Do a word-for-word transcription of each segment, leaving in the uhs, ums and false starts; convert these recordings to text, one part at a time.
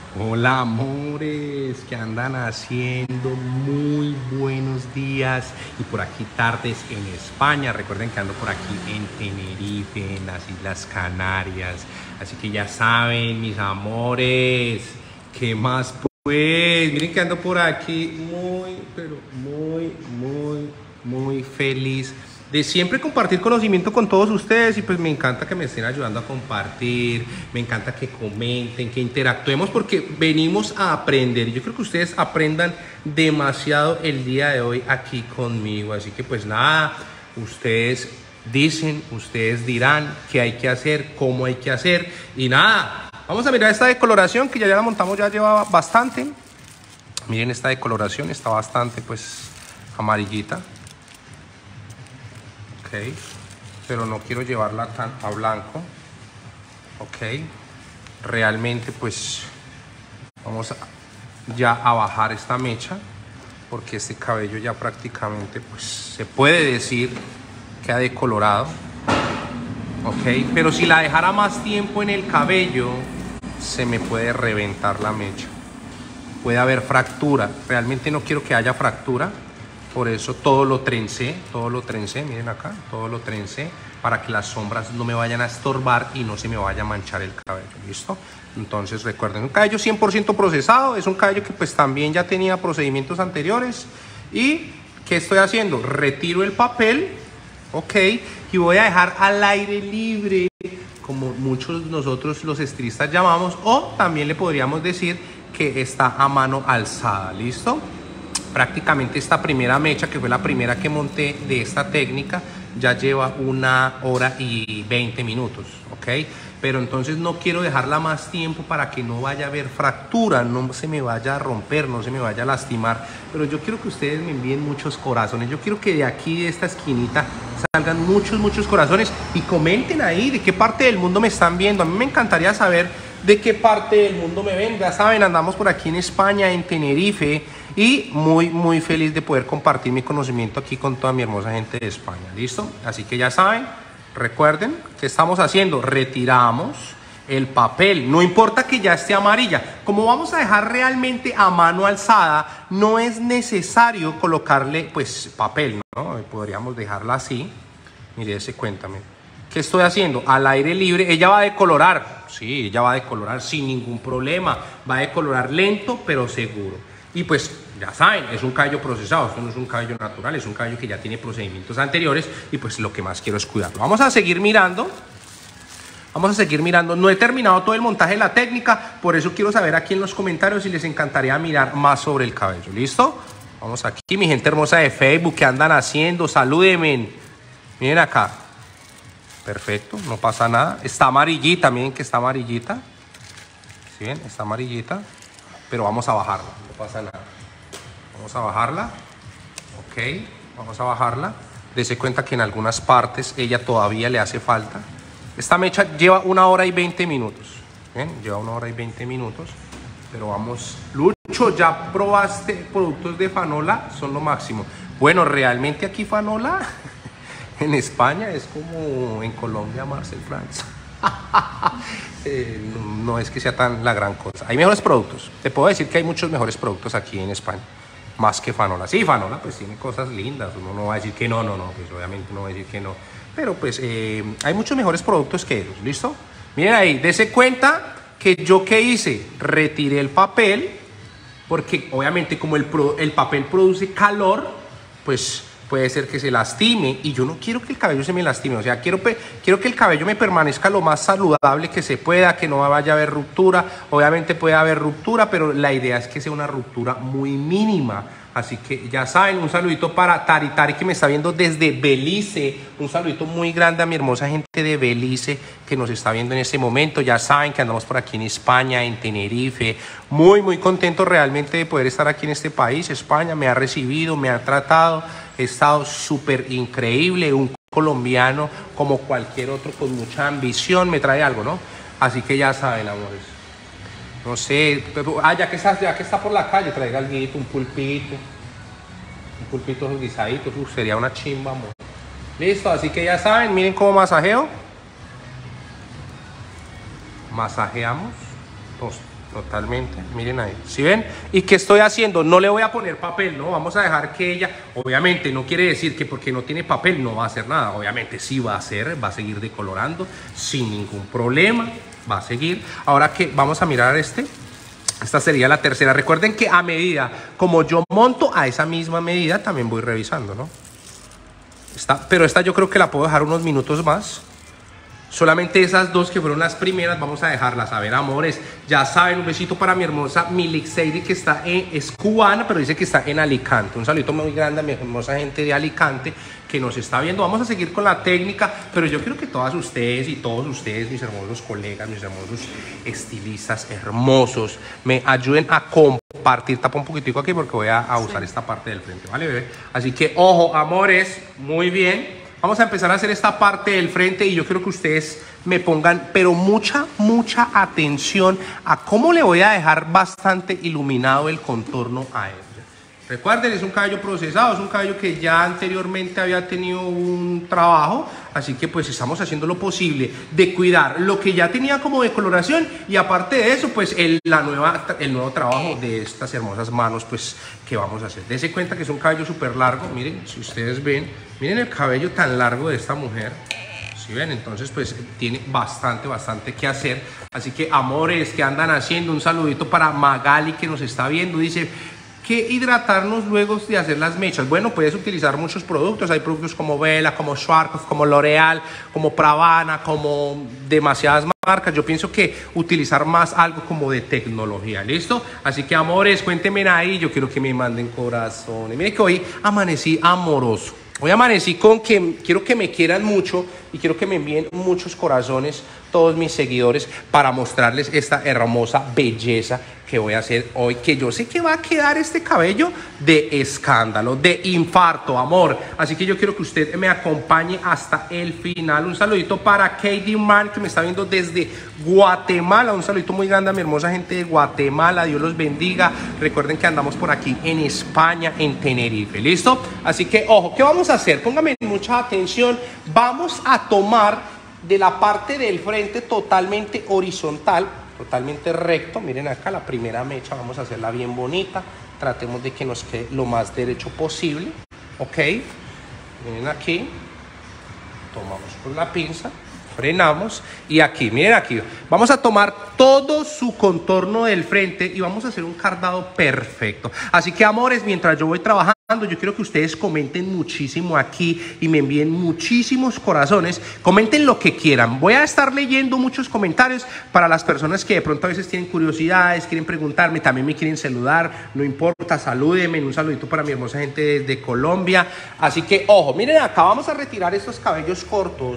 Hola amores, ¿qué andan haciendo? Muy buenos días y por aquí tardes en España. Recuerden que ando por aquí en Tenerife, en las Islas Canarias. Así que ya saben, mis amores, ¿qué más pues? Miren que ando por aquí muy, pero muy, muy, muy feliz de siempre compartir conocimiento con todos ustedes y pues me encanta que me estén ayudando a compartir, me encanta que comenten, que interactuemos porque venimos a aprender y yo creo que ustedes aprendan demasiado el día de hoy aquí conmigo, así que pues nada, ustedes dicen, ustedes dirán qué hay que hacer, cómo hay que hacer y nada, vamos a mirar esta decoloración que ya, ya la montamos, ya llevaba bastante, miren esta decoloración, está bastante pues amarillita. Ok, pero no quiero llevarla tan a blanco. Ok, realmente pues vamos a, ya a bajar esta mecha porque este cabello ya prácticamente pues se puede decir que ha decolorado. Ok, pero si la dejara más tiempo en el cabello se me puede reventar la mecha, puede haber fractura. Realmente no quiero que haya fractura. Por eso todo lo trencé, todo lo trencé, miren acá, todo lo trencé para que las sombras no me vayan a estorbar y no se me vaya a manchar el cabello, ¿listo? Entonces recuerden, un cabello cien por ciento procesado, es un cabello que pues también ya tenía procedimientos anteriores. ¿Y qué estoy haciendo? Retiro el papel, ok, y voy a dejar al aire libre, como muchos de nosotros los estilistas llamamos, o también le podríamos decir que está a mano alzada, ¿listo? Prácticamente esta primera mecha, que fue la primera que monté de esta técnica, ya lleva una hora y veinte minutos, ¿ok? Pero entonces no quiero dejarla más tiempo para que no vaya a haber fractura, no se me vaya a romper, no se me vaya a lastimar. Pero yo quiero que ustedes me envíen muchos corazones, yo quiero que de aquí, de esta esquinita, salgan muchos, muchos corazones y comenten ahí de qué parte del mundo me están viendo. A mí me encantaría saber de qué parte del mundo me ven. Ya saben, andamos por aquí en España, en Tenerife, y muy muy feliz de poder compartir mi conocimiento aquí con toda mi hermosa gente de España, ¿listo? Así que ya saben, recuerden que estamos haciendo, retiramos el papel, no importa que ya esté amarilla, como vamos a dejar realmente a mano alzada, no es necesario colocarle pues papel, ¿no? Podríamos dejarla así, mire ese, cuéntame. ¿Qué estoy haciendo? Al aire libre, ella va a decolorar, sí, ella va a decolorar sin ningún problema, va a decolorar lento pero seguro. Y pues ya saben, es un cabello procesado, esto no es un cabello natural, es un cabello que ya tiene procedimientos anteriores y pues lo que más quiero es cuidarlo. Vamos a seguir mirando, vamos a seguir mirando, no he terminado todo el montaje de la técnica, por eso quiero saber aquí en los comentarios si les encantaría mirar más sobre el cabello, ¿listo? Vamos aquí, mi gente hermosa de Facebook, ¿qué andan haciendo? Salúdenme, miren acá. Perfecto, no pasa nada. Está amarillita, miren que está amarillita. ¿Sí ven? Está amarillita. Pero vamos a bajarla, no pasa nada. Vamos a bajarla. Ok, vamos a bajarla. Dese cuenta que en algunas partes ella todavía le hace falta. Esta mecha lleva una hora y veinte minutos. ¿Ven? Lleva una hora y veinte minutos. Pero vamos. Lucho, ¿ya probaste productos de Fanola? Son lo máximo. Bueno, realmente aquí Fanola en España es como en Colombia Marcel France. eh, no, no es que sea tan la gran cosa. Hay mejores productos. Te puedo decir que hay muchos mejores productos aquí en España. Más que Fanola. Sí, Fanola pues tiene cosas lindas. Uno no va a decir que no, no, no. Pues obviamente no va a decir que no. Pero pues eh, hay muchos mejores productos que ellos. ¿Listo? Miren ahí. Dese cuenta que yo qué hice. Retiré el papel. Porque obviamente como el, pro, el papel produce calor, pues puede ser que se lastime y yo no quiero que el cabello se me lastime, o sea, quiero, quiero que el cabello me permanezca lo más saludable que se pueda, que no vaya a haber ruptura. Obviamente puede haber ruptura, pero la idea es que sea una ruptura muy mínima. Así que ya saben, un saludito para Tari Tari que me está viendo desde Belice, un saludito muy grande a mi hermosa gente de Belice que nos está viendo en este momento. Ya saben que andamos por aquí en España, en Tenerife, muy muy contento realmente de poder estar aquí en este país. España me ha recibido, me ha tratado, he estado súper increíble, un colombiano como cualquier otro con mucha ambición me trae algo, ¿no? Así que ya saben, amores. No sé, pero, ah, ya que, está, ya que está por la calle, traiga algo, un pulpito, un pulpito guisadito, uf, sería una chimba, amor. Listo, así que ya saben, miren cómo masajeo. Masajeamos, nos Totalmente, miren ahí, ¿sí ven? ¿Y qué estoy haciendo? No le voy a poner papel, ¿no? Vamos a dejar que ella, obviamente no quiere decir que porque no tiene papel no va a hacer nada, obviamente sí va a hacer, va a seguir decolorando sin ningún problema, va a seguir. Ahora que vamos a mirar este, esta sería la tercera. Recuerden que a medida como yo monto, a esa misma medida también voy revisando, ¿no? Esta, pero esta yo creo que la puedo dejar unos minutos más. Solamente esas dos que fueron las primeras vamos a dejarlas. A ver, amores, ya saben, un besito para mi hermosa Milixeidi, que está en, es cubana, pero dice que está en Alicante. Un saludito muy grande a mi hermosa gente de Alicante que nos está viendo. Vamos a seguir con la técnica, pero yo quiero que todas ustedes y todos ustedes, mis hermosos colegas, mis hermosos estilistas hermosos, me ayuden a compartir. Tapa un poquitico aquí porque voy a, a usar sí. esta parte del frente, ¿vale, bebé? Así que, ojo, amores, muy bien. Vamos a empezar a hacer esta parte del frente y yo quiero que ustedes me pongan, pero mucha, mucha atención a cómo le voy a dejar bastante iluminado el contorno a ella. Recuerden, es un cabello procesado, es un cabello que ya anteriormente había tenido un trabajo, así que pues estamos haciendo lo posible de cuidar lo que ya tenía como decoloración y aparte de eso, pues el, la nueva, el nuevo trabajo de estas hermosas manos pues que vamos a hacer. Dense cuenta que es un cabello súper largo, miren, si ustedes ven, miren el cabello tan largo de esta mujer. ¿Sí ven? Entonces pues tiene bastante, bastante que hacer. Así que amores que andan haciendo, un saludito para Magali que nos está viendo, dice... ¿Qué hidratarnos luego de hacer las mechas? Bueno, puedes utilizar muchos productos. Hay productos como Vela, como Schwarzkopf, como L'Oreal, como Pravana, como demasiadas marcas. Yo pienso que utilizar más algo como de tecnología, ¿listo? Así que, amores, cuéntenme ahí. Yo quiero que me manden corazones. Miren que hoy amanecí amoroso. Hoy amanecí con que quiero que me quieran mucho y quiero que me envíen muchos corazones todos mis seguidores para mostrarles esta hermosa belleza que voy a hacer hoy, que yo sé que va a quedar este cabello de escándalo, de infarto, amor. Así que yo quiero que usted me acompañe hasta el final. Un saludito para Katie Man, que me está viendo desde Guatemala. Un saludito muy grande a mi hermosa gente de Guatemala. Dios los bendiga. Recuerden que andamos por aquí en España, en Tenerife. ¿Listo? Así que, ojo, ¿qué vamos a hacer? Pónganme mucha atención. Vamos a tomar de la parte del frente totalmente horizontal, totalmente recto. Miren acá la primera mecha, vamos a hacerla bien bonita. Tratemos de que nos quede lo más derecho posible. Ok, miren aquí, tomamos con la pinza, frenamos y aquí, miren aquí, vamos a tomar todo su contorno del frente y vamos a hacer un cardado perfecto. Así que, amores, mientras yo voy trabajando, yo quiero que ustedes comenten muchísimo aquí y me envíen muchísimos corazones. Comenten lo que quieran. Voy a estar leyendo muchos comentarios para las personas que de pronto a veces tienen curiosidades, quieren preguntarme, también me quieren saludar. No importa, salúdenme. Un saludito para mi hermosa gente desde Colombia. Así que, ojo, miren acá, vamos a retirar estos cabellos cortos.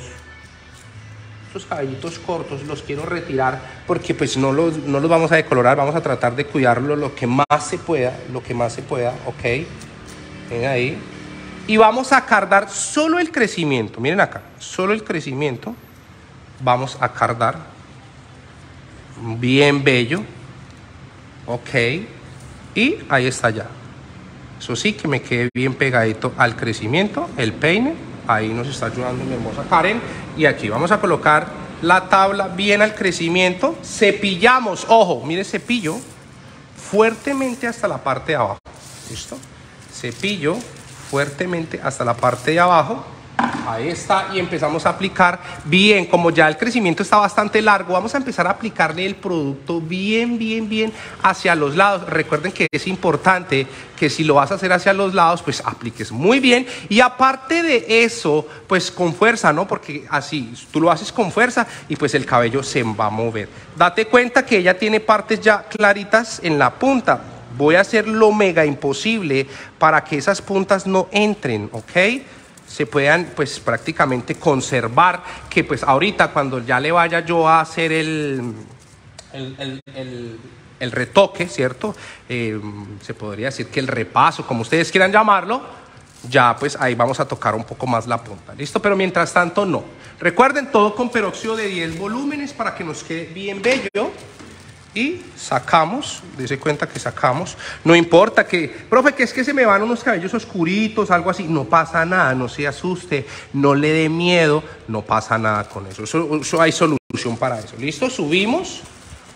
Estos cabellitos cortos los quiero retirar porque pues no los, no los vamos a decolorar. Vamos a tratar de cuidarlo lo que más se pueda, lo que más se pueda, ok. Miren ahí. Y vamos a cardar solo el crecimiento. Miren acá, solo el crecimiento. Vamos a cardar. Bien bello. Ok. Y ahí está ya. Eso sí, que me quede bien pegadito al crecimiento. El peine. Ahí nos está ayudando mi hermosa Karen. Y aquí vamos a colocar la tabla bien al crecimiento. Cepillamos. Ojo, mire, cepillo fuertemente hasta la parte de abajo. ¿Listo? Cepillo fuertemente hasta la parte de abajo. Ahí está, y empezamos a aplicar bien. Como ya el crecimiento está bastante largo, vamos a empezar a aplicarle el producto bien, bien, bien hacia los lados. Recuerden que es importante que si lo vas a hacer hacia los lados, pues apliques muy bien. Y aparte de eso, pues con fuerza, ¿no? Porque así tú lo haces con fuerza y pues el cabello se va a mover. Date cuenta que ella tiene partes ya claritas en la punta. Voy a hacer lo mega imposible para que esas puntas no entren, ¿ok? Se puedan pues prácticamente conservar, que pues ahorita cuando ya le vaya yo a hacer el, el, el, el, el retoque, ¿cierto? Eh, se podría decir que el repaso, como ustedes quieran llamarlo, ya pues ahí vamos a tocar un poco más la punta, ¿listo? Pero mientras tanto no. Recuerden, todo con peróxido de diez volúmenes para que nos quede bien bello. Y sacamos, dése cuenta que sacamos, no importa que, profe, que es que se me van unos cabellos oscuritos, algo así, no pasa nada, no se asuste, no le dé miedo, no pasa nada con eso, eso, eso hay solución para eso, ¿listo? Subimos,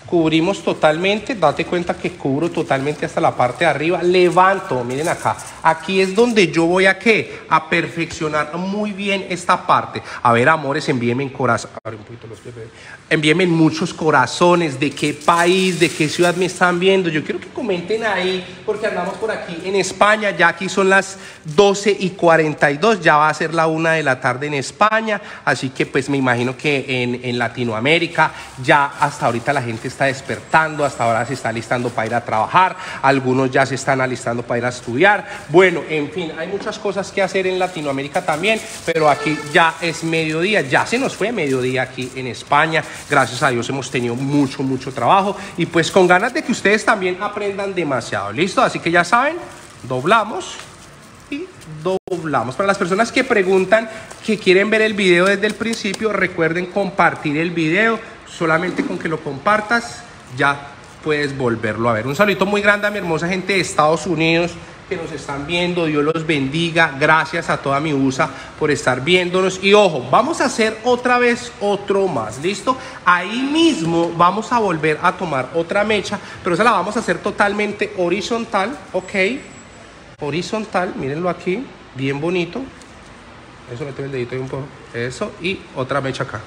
cubrimos totalmente, date cuenta que cubro totalmente hasta la parte de arriba, levanto, miren acá, aquí es donde yo voy a ¿qué? A perfeccionar muy bien esta parte. A ver, amores, envíenme en corazón, un poquito los pies, envíenme en muchos corazones, de qué país, de qué ciudad me están viendo, yo quiero que comenten ahí, porque andamos por aquí en España, ya aquí son las doce y cuarenta y dos, ya va a ser la una de la tarde en España, así que pues me imagino que en, en Latinoamérica ya hasta ahorita la gente está está despertando, hasta ahora se está alistando para ir a trabajar, algunos ya se están alistando para ir a estudiar. Bueno, en fin, hay muchas cosas que hacer en Latinoamérica también, pero aquí ya es mediodía, ya se nos fue mediodía aquí en España. Gracias a Dios hemos tenido mucho, mucho trabajo y pues con ganas de que ustedes también aprendan demasiado. ¿Listo? Así que ya saben, doblamos y doblamos. Para las personas que preguntan, que quieren ver el video desde el principio, recuerden compartir el video. Solamente con que lo compartas ya puedes volverlo a ver. Un saludito muy grande a mi hermosa gente de Estados Unidos que nos están viendo. Dios los bendiga. Gracias a toda mi U S A por estar viéndonos. Y ojo, vamos a hacer otra vez otro más. ¿Listo? Ahí mismo vamos a volver a tomar otra mecha, pero esa la vamos a hacer totalmente horizontal. Ok, horizontal, mírenlo aquí, bien bonito. Eso, meto el dedito ahí un poco. Eso, y otra mecha acá.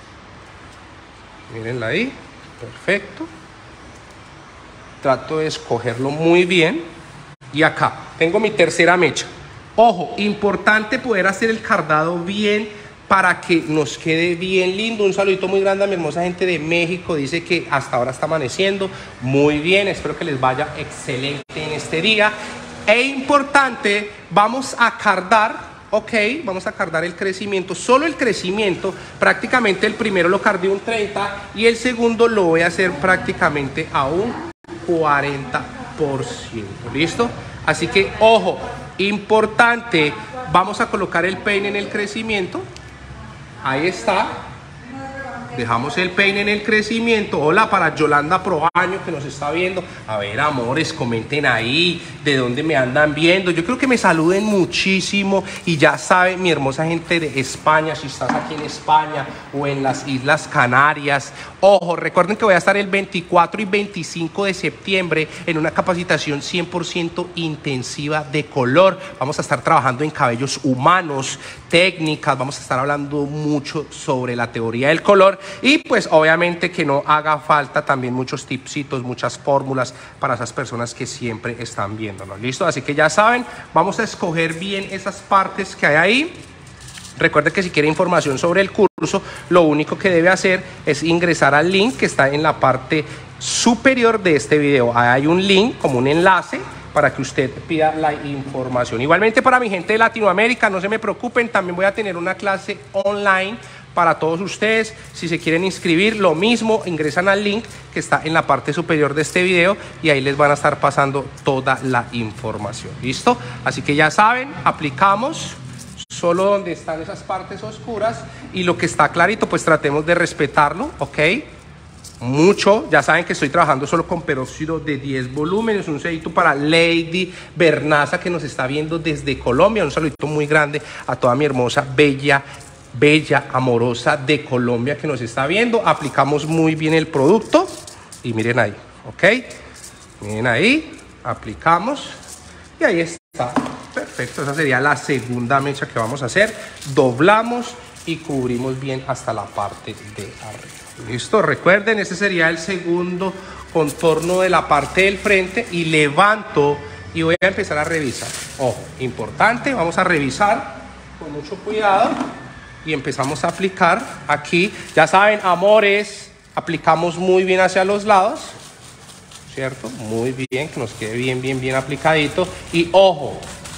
Mírenla ahí, perfecto. Trato de escogerlo muy bien. Y acá tengo mi tercera mecha. Ojo, importante poder hacer el cardado bien para que nos quede bien lindo. Un saludito muy grande a mi hermosa gente de México. Dice que hasta ahora está amaneciendo muy bien. Espero que les vaya excelente en este día. E importante, vamos a cardar. Ok, vamos a cardar el crecimiento, solo el crecimiento, prácticamente el primero lo cardé un treinta y el segundo lo voy a hacer prácticamente a un cuarenta por ciento, ¿listo? Así que, ojo, importante, vamos a colocar el peine en el crecimiento, ahí está. Dejamos el peine en el crecimiento. Hola para Yolanda Proaño que nos está viendo. A ver, amores, comenten ahí de dónde me andan viendo. Yo creo que me saluden muchísimo. Y ya saben, mi hermosa gente de España, si estás aquí en España o en las Islas Canarias. Ojo, recuerden que voy a estar el veinticuatro y veinticinco de septiembre en una capacitación cien por ciento intensiva de color. Vamos a estar trabajando en cabellos humanos, técnicas. Vamos a estar hablando mucho sobre la teoría del color. Y pues obviamente que no haga falta también muchos tipsitos, muchas fórmulas para esas personas que siempre están viéndonos. ¿Listo? Así que ya saben, vamos a escoger bien esas partes que hay ahí. Recuerde que si quiere información sobre el curso, lo único que debe hacer es ingresar al link que está en la parte superior de este video. Ahí hay un link como un enlace para que usted pida la información. Igualmente para mi gente de Latinoamérica, no se me preocupen, también voy a tener una clase online para todos ustedes. Si se quieren inscribir, lo mismo, ingresan al link que está en la parte superior de este video y ahí les van a estar pasando toda la información. ¿Listo? Así que ya saben, aplicamos solo donde están esas partes oscuras y lo que está clarito, pues tratemos de respetarlo, ¿ok? Mucho, ya saben que estoy trabajando solo con peróxido de diez volúmenes. Un saludito para Lady Bernaza que nos está viendo desde Colombia. Un saludito muy grande a toda mi hermosa, bella bella, amorosa de Colombia que nos está viendo. Aplicamos muy bien el producto y miren ahí, ok, miren ahí, aplicamos y ahí está, perfecto. Esa sería la segunda mecha que vamos a hacer. Doblamos y cubrimos bien hasta la parte de arriba. Listo, recuerden, ese sería el segundo contorno de la parte del frente y levanto y voy a empezar a revisar. Ojo, importante, vamos a revisar con mucho cuidado. Y empezamos a aplicar aquí. Ya saben, amores, aplicamos muy bien hacia los lados, ¿cierto? Muy bien, que nos quede bien, bien, bien aplicadito. Y ojo,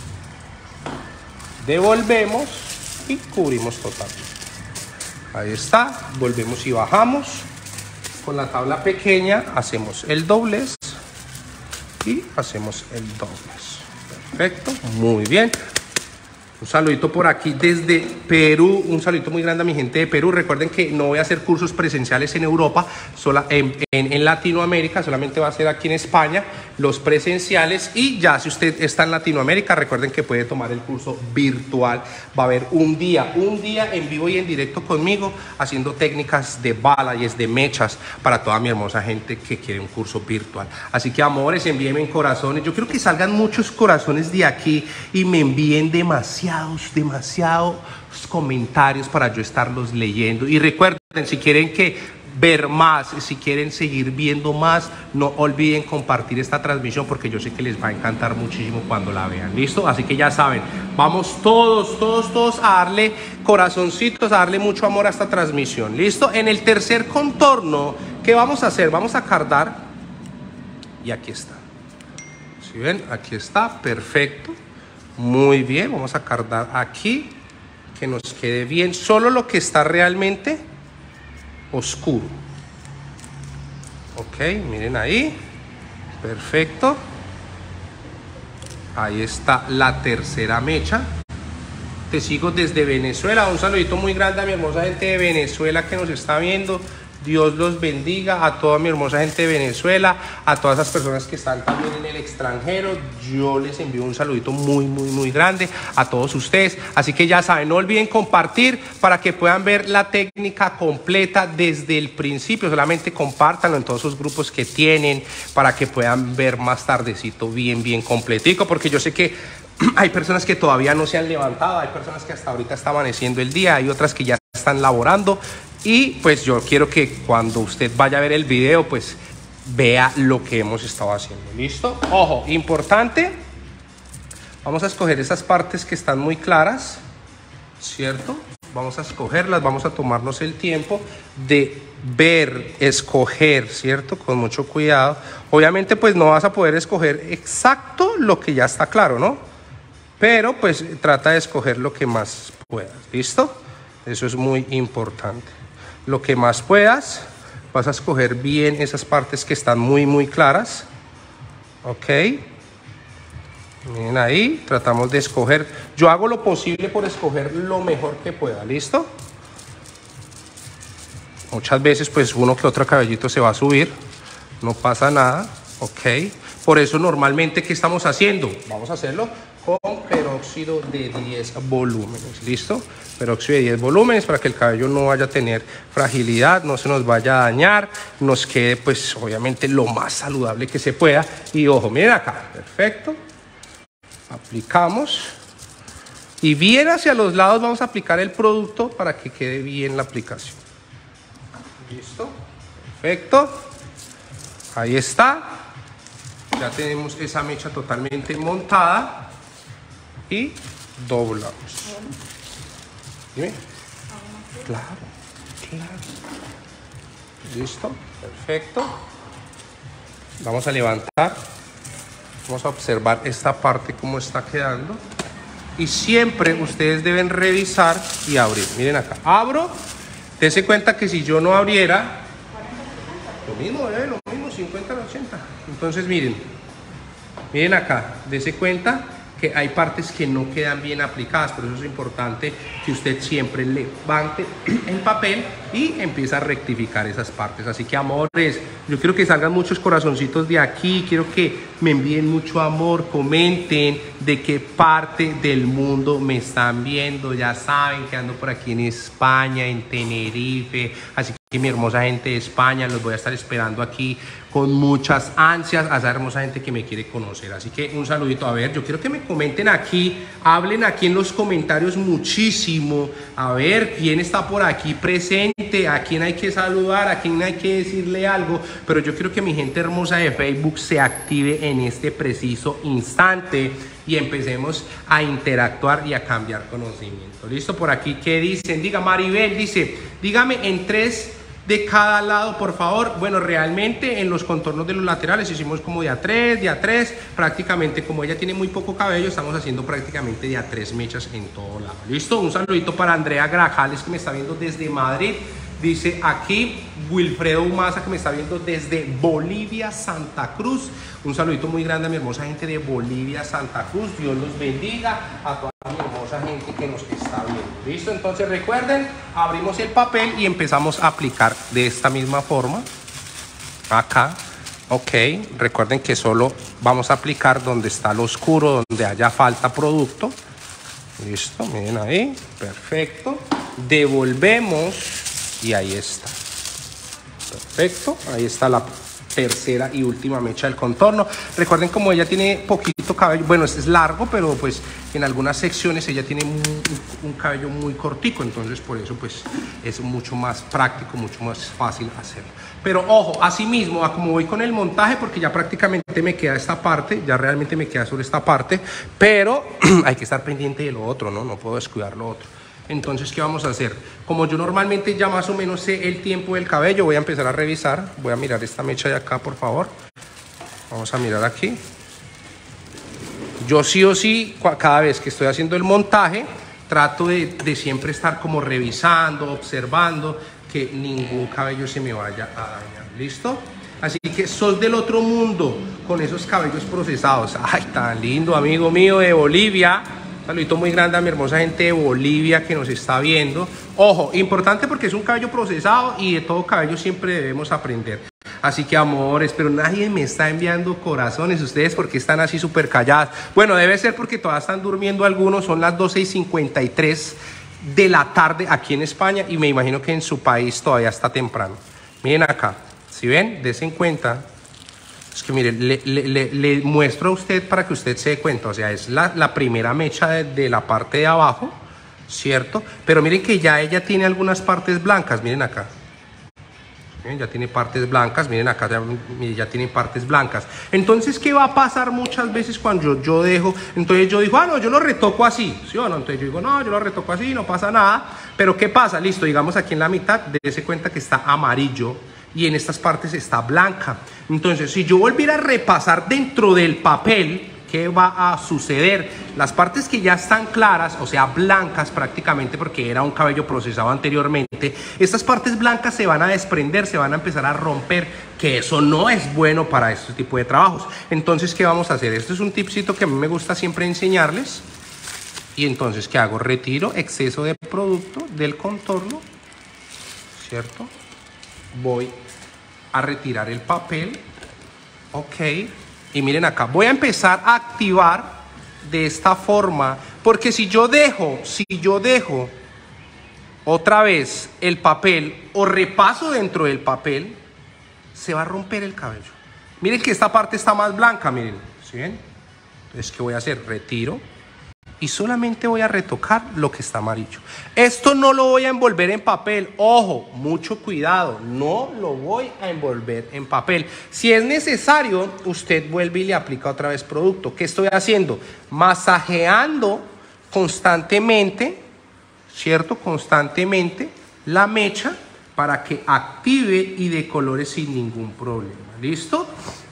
devolvemos y cubrimos totalmente. Ahí está, volvemos y bajamos. Con la tabla pequeña hacemos el doblez y hacemos el doblez. Perfecto, muy bien. Un saludito por aquí desde Perú, un saludito muy grande a mi gente de Perú. Recuerden que no voy a hacer cursos presenciales en Europa, sola, en, en, en Latinoamérica, solamente va a ser aquí en España. los presenciales, y ya si usted está en Latinoamérica, recuerden que puede tomar el curso virtual. Va a haber un día, un día en vivo y en directo conmigo haciendo técnicas de balayes, de mechas para toda mi hermosa gente que quiere un curso virtual. Así que amores, envíenme en corazones. Yo quiero que salgan muchos corazones de aquí y me envíen demasiados, demasiados comentarios para yo estarlos leyendo. Y recuerden, si quieren que ver más, si quieren seguir viendo más, no olviden compartir esta transmisión porque yo sé que les va a encantar muchísimo cuando la vean. ¿Listo? Así que ya saben, vamos todos, todos, todos a darle corazoncitos, a darle mucho amor a esta transmisión. ¿Listo? En el tercer contorno, ¿qué vamos a hacer? Vamos a cardar y aquí está. ¿Sí ven? Aquí está, perfecto. Muy bien, vamos a cardar aquí, que nos quede bien, solo lo que está realmente oscuro. Ok, miren ahí, perfecto. Ahí está la tercera mecha. Te sigo desde Venezuela. Un saludito muy grande a mi hermosa gente de Venezuela que nos está viendo. Dios los bendiga a toda mi hermosa gente de Venezuela, a todas esas personas que están también en el extranjero. Yo les envío un saludito muy, muy, muy grande a todos ustedes. Así que ya saben, no olviden compartir para que puedan ver la técnica completa desde el principio. Solamente compártanlo en todos sus grupos que tienen para que puedan ver más tardecito bien, bien completico. Porque yo sé que hay personas que todavía no se han levantado, hay personas que hasta ahorita está amaneciendo el día, hay otras que ya están laborando. Y pues yo quiero que cuando usted vaya a ver el video, pues vea lo que hemos estado haciendo. ¿Listo? Ojo, importante. Vamos a escoger esas partes que están muy claras, ¿cierto? Vamos a escogerlas, vamos a tomarnos el tiempo de ver, escoger, ¿cierto? Con mucho cuidado. Obviamente pues no vas a poder escoger exacto lo que ya está claro, ¿no? Pero pues trata de escoger lo que más puedas. ¿Listo? Eso es muy importante. Lo que más puedas, vas a escoger bien esas partes que están muy muy claras. Ok, miren ahí, tratamos de escoger. Yo hago lo posible por escoger lo mejor que pueda. ¿Listo? Muchas veces pues uno que otro cabellito se va a subir, no pasa nada. Ok, por eso normalmente ¿qué estamos haciendo? Vamos a hacerlo con peróxido de diez volúmenes. ¿Listo? Peróxido de diez volúmenes para que el cabello no vaya a tener fragilidad, no se nos vaya a dañar, nos quede pues obviamente lo más saludable que se pueda. Y ojo, miren acá, perfecto. Aplicamos y bien hacia los lados vamos a aplicar el producto para que quede bien la aplicación. ¿Listo? Perfecto. Ahí está. Ya tenemos esa mecha totalmente montada y doblamos. Dime. Claro, claro. Listo, perfecto. Vamos a levantar. Vamos a observar esta parte cómo está quedando. Y siempre ustedes deben revisar y abrir. Miren acá, abro. Dense cuenta que si yo no abriera, lo mismo, ¿eh? Lo mismo, cincuenta al ochenta. Entonces miren, miren acá, dense cuenta que hay partes que no quedan bien aplicadas, por eso es importante que usted siempre levante el papel y empiece a rectificar esas partes. Así que amores, yo quiero que salgan muchos corazoncitos de aquí, quiero que me envíen mucho amor, comenten de qué parte del mundo me están viendo. Ya saben que ando por aquí en España, en Tenerife, así que mi hermosa gente de España, los voy a estar esperando aquí con muchas ansias a esa hermosa gente que me quiere conocer. Así que un saludito. A ver, yo quiero que me comenten aquí, hablen aquí en los comentarios muchísimo, a ver quién está por aquí presente, a quién hay que saludar, a quién hay que decirle algo. Pero yo quiero que mi gente hermosa de Facebook se active en este preciso instante y empecemos a interactuar y a cambiar conocimiento. ¿Listo? Por aquí, ¿qué dicen? Diga, Maribel dice, dígame en tres de cada lado, por favor. Bueno, realmente en los contornos de los laterales hicimos como de a tres, de a tres, prácticamente como ella tiene muy poco cabello, estamos haciendo prácticamente de a tres mechas en todo lado. ¿Listo? Un saludito para Andrea Grajales que me está viendo desde Madrid. Dice aquí Wilfredo Humaza que me está viendo desde Bolivia, Santa Cruz. Un saludito muy grande a mi hermosa gente de Bolivia, Santa Cruz. Dios los bendiga a toda mi hermosa gente que nos está viendo. ¿Listo? Entonces recuerden, abrimos el papel y empezamos a aplicar de esta misma forma. Acá Ok, recuerden que solo vamos a aplicar donde está lo oscuro, donde haya falta producto. Listo, miren ahí, perfecto. Devolvemos y ahí está. Perfecto, ahí está la tercera y última mecha del contorno. Recuerden, como ella tiene poquito cabello, bueno, es largo, pero pues en algunas secciones ella tiene un, un cabello muy cortico, entonces por eso pues es mucho más práctico, mucho más fácil hacerlo. Pero ojo, así mismo, a como voy con el montaje, porque ya prácticamente me queda esta parte, ya realmente me queda sobre esta parte, pero hay que estar pendiente de lo otro, ¿no? No puedo descuidar lo otro. Entonces, ¿qué vamos a hacer? Como yo normalmente ya más o menos sé el tiempo del cabello, voy a empezar a revisar. Voy a mirar esta mecha de acá, por favor. Vamos a mirar aquí. Yo sí o sí, cada vez que estoy haciendo el montaje, trato de, de siempre estar como revisando, observando, que ningún cabello se me vaya a dañar. ¿Listo? Así que sos del otro mundo con esos cabellos procesados. Ay, tan lindo, amigo mío de Bolivia. Un saludito muy grande a mi hermosa gente de Bolivia que nos está viendo. Ojo, importante porque es un cabello procesado y de todo cabello siempre debemos aprender. Así que, amores, pero nadie me está enviando corazones. ¿Ustedes por qué están así súper calladas? Bueno, debe ser porque todavía están durmiendo algunos. Son las doce y cincuenta y tres de la tarde aquí en España y me imagino que en su país todavía está temprano. Miren acá, si ven, dense cuenta. Es que miren, le, le, le, le muestro a usted para que usted se dé cuenta. O sea, es la, la primera mecha de, de la parte de abajo, ¿cierto? Pero miren que ya ella tiene algunas partes blancas. Miren acá. Miren, ya tiene partes blancas. Miren acá, ya, miren, ya tiene partes blancas. Entonces, ¿qué va a pasar muchas veces cuando yo, yo dejo? Entonces yo digo, ah, no, yo lo retoco así, ¿sí o no? Entonces yo digo, no, yo lo retoco así, no pasa nada. Pero ¿qué pasa? Listo, digamos aquí en la mitad, dése cuenta que está amarillo. Y en estas partes está blanca. Entonces, si yo volviera a repasar dentro del papel, ¿qué va a suceder? Las partes que ya están claras, o sea, blancas prácticamente, porque era un cabello procesado anteriormente, estas partes blancas se van a desprender, se van a empezar a romper, que eso no es bueno para este tipo de trabajos. Entonces, ¿qué vamos a hacer? Este es un tipcito que a mí me gusta siempre enseñarles. Y entonces, ¿qué hago? Retiro exceso de producto del contorno, ¿cierto? Voy a retirar el papel, ok, y miren acá, voy a empezar a activar de esta forma, porque si yo dejo, si yo dejo otra vez el papel o repaso dentro del papel, se va a romper el cabello. Miren que esta parte está más blanca, miren, ¿sí ven? Entonces, ¿qué voy a hacer? Retiro. Y solamente voy a retocar lo que está amarillo. Esto no lo voy a envolver en papel. Ojo, mucho cuidado. No lo voy a envolver en papel. Si es necesario, usted vuelve y le aplica otra vez producto. ¿Qué estoy haciendo? Masajeando constantemente, ¿cierto? Constantemente la mecha para que active y decolore sin ningún problema. ¿Listo?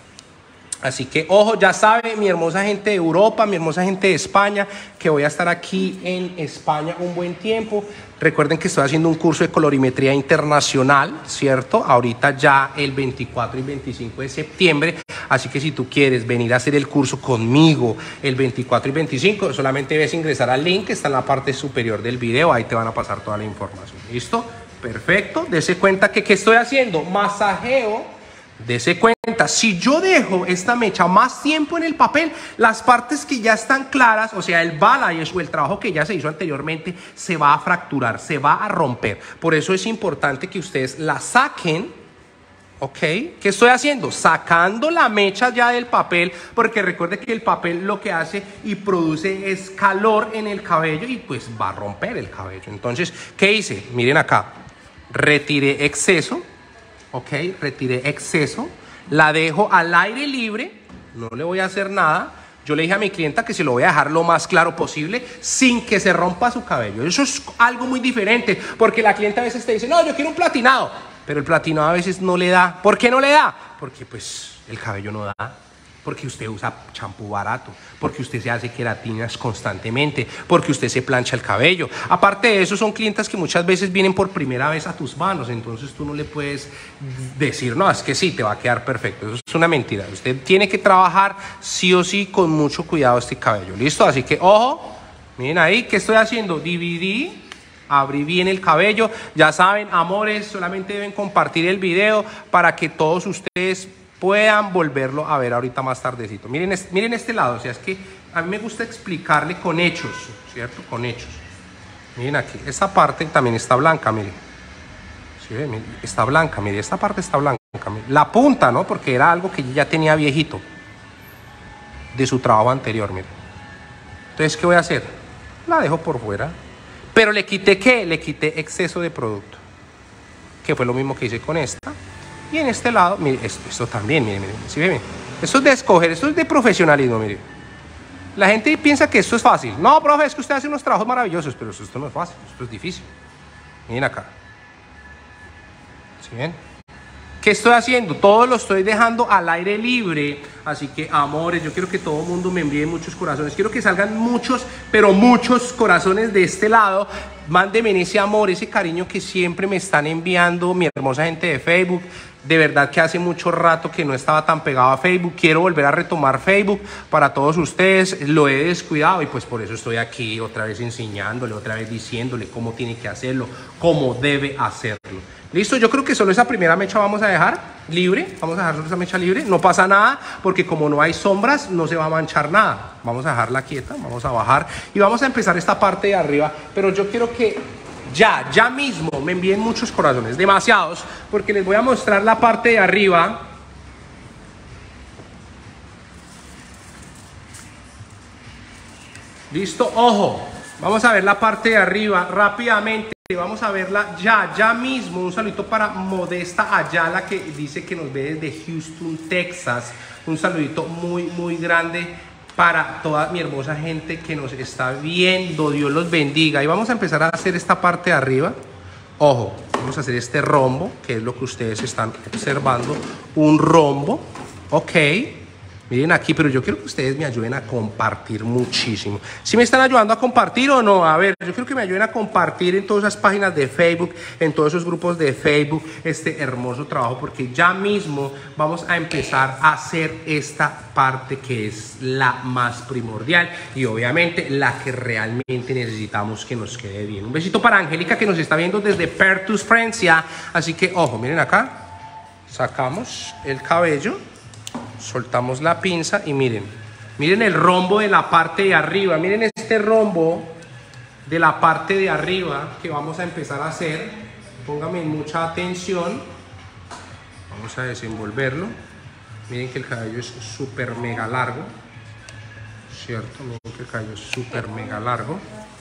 Así que, ojo, ya sabe mi hermosa gente de Europa, mi hermosa gente de España, que voy a estar aquí en España un buen tiempo. Recuerden que estoy haciendo un curso de colorimetría internacional, ¿cierto? Ahorita ya el veinticuatro y veinticinco de septiembre. Así que si tú quieres venir a hacer el curso conmigo el veinticuatro y veinticinco, solamente debes ingresar al link que está en la parte superior del video. Ahí te van a pasar toda la información. ¿Listo? Perfecto. Dese cuenta que, ¿qué estoy haciendo? Masajeo. Dese cuenta, si yo dejo esta mecha más tiempo en el papel, las partes que ya están claras, o sea, el balayage o el trabajo que ya se hizo anteriormente, se va a fracturar, se va a romper. Por eso es importante que ustedes la saquen, ¿ok? ¿Qué estoy haciendo? Sacando la mecha ya del papel, porque recuerde que el papel lo que hace y produce es calor en el cabello y pues va a romper el cabello. Entonces, ¿qué hice? Miren acá, retiré exceso. Ok, retiré exceso, la dejo al aire libre, no le voy a hacer nada. Yo le dije a mi clienta que se lo voy a dejar lo más claro posible sin que se rompa su cabello. Eso es algo muy diferente, porque la clienta a veces te dice, no, yo quiero un platinado, pero el platinado a veces no le da. ¿Por qué no le da? Porque pues el cabello no da. Porque usted usa champú barato, porque usted se hace queratinas constantemente, porque usted se plancha el cabello. Aparte de eso, son clientas que muchas veces vienen por primera vez a tus manos, entonces tú no le puedes decir, no, es que sí, te va a quedar perfecto. Eso es una mentira. Usted tiene que trabajar sí o sí con mucho cuidado este cabello. ¿Listo? Así que, ojo, miren ahí, ¿qué estoy haciendo? Dividí. Abrí bien el cabello. Ya saben, amores, solamente deben compartir el video para que todos ustedes puedan volverlo a ver ahorita más tardecito. Miren, miren este lado, o sea, es que a mí me gusta explicarle con hechos, ¿cierto? Con hechos. Miren aquí, esta parte también está blanca, miren. ¿Sí ven? Miren, está blanca, miren, esta parte está blanca. Miren. La punta, ¿no? Porque era algo que ya tenía viejito de su trabajo anterior, miren. Entonces, ¿qué voy a hacer? La dejo por fuera. Pero le quité, ¿qué? Le quité exceso de producto. Que fue lo mismo que hice con esta. Y en este lado, mire, esto, esto también, miren, miren. ¿Sí ven? Esto es de escoger, esto es de profesionalismo, miren. La gente piensa que esto es fácil. No, profe, es que usted hace unos trabajos maravillosos, pero esto no es fácil, esto es difícil. Miren acá. ¿Sí ven? ¿Qué estoy haciendo? Todo lo estoy dejando al aire libre. Así que, amores, yo quiero que todo el mundo me envíe muchos corazones. Quiero que salgan muchos, pero muchos corazones de este lado. Mándenme ese amor, ese cariño que siempre me están enviando mi hermosa gente de Facebook. De verdad que hace mucho rato que no estaba tan pegado a Facebook. Quiero volver a retomar Facebook para todos ustedes. Lo he descuidado y pues por eso estoy aquí otra vez enseñándole, otra vez diciéndole cómo tiene que hacerlo, cómo debe hacerlo. Listo, yo creo que solo esa primera mecha vamos a dejar libre. Vamos a dejar solo esa mecha libre. No pasa nada porque como no hay sombras no se va a manchar nada. Vamos a dejarla quieta, vamos a bajar y vamos a empezar esta parte de arriba. Pero yo quiero que ya, ya mismo me envíen muchos corazones, demasiados, porque les voy a mostrar la parte de arriba. Listo, ojo, vamos a ver la parte de arriba rápidamente. Vamos a verla ya, ya mismo. Un saludito para Modesta Ayala, que dice que nos ve desde Houston, Texas. Un saludito muy, muy grande para toda mi hermosa gente que nos está viendo. Dios los bendiga. Y vamos a empezar a hacer esta parte de arriba. Ojo, vamos a hacer este rombo, que es lo que ustedes están observando. Un rombo, ok. Miren aquí, pero yo quiero que ustedes me ayuden a compartir muchísimo. ¿Sí me están ayudando a compartir o no? A ver, yo quiero que me ayuden a compartir en todas esas páginas de Facebook, en todos esos grupos de Facebook, este hermoso trabajo, porque ya mismo vamos a empezar a hacer esta parte que es la más primordial y obviamente la que realmente necesitamos que nos quede bien. Un besito para Angélica, que nos está viendo desde Pertus, Francia. Así que, ojo, miren acá, sacamos el cabello. Soltamos la pinza y miren, miren el rombo de la parte de arriba, miren este rombo de la parte de arriba que vamos a empezar a hacer. Pónganme mucha atención, vamos a desenvolverlo. Miren que el cabello es súper mega largo, ¿cierto? Miren que el cabello es súper mega largo,